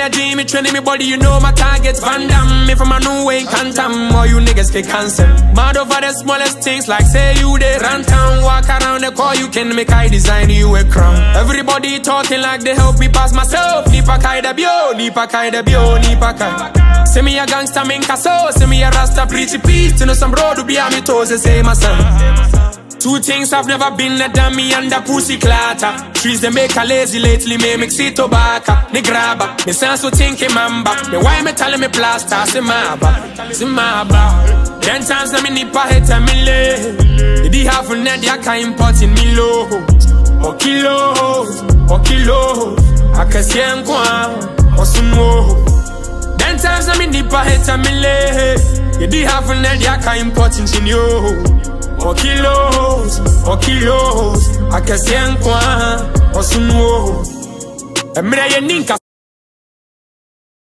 a dream, me training me body, you know my target's Van Damme. Me from a new way, cantam, all you niggas get cancel. Mad over the smallest things, like say you they run town. Walk around the call, you can make I design you a crown. Everybody talking like they help me pass myself. Nipa kai da bio, nipa kai da bio, nipa kai. Say me a gangster, min kaso. Say me a rasta, preachy peace. To know some road to be a me toes, say my son. Two things I've never been a dummy and a pussy clatter. Trees they make a lazy lately, me mix it tobacco. Ni grabber, me sense so thinking mamba. Me why me telling me plaster, say maba, say maba. 10 times na me nipa hit a mille. Di half a net ya ka importing me low. O kilos, o kilos. I can see en kwa, o sunwo. 10 times na me nipa hit a mille. Di half a net ya ka importing chinyo. O kilos, I can see en kwa, o sunwo. Emre ye ninka.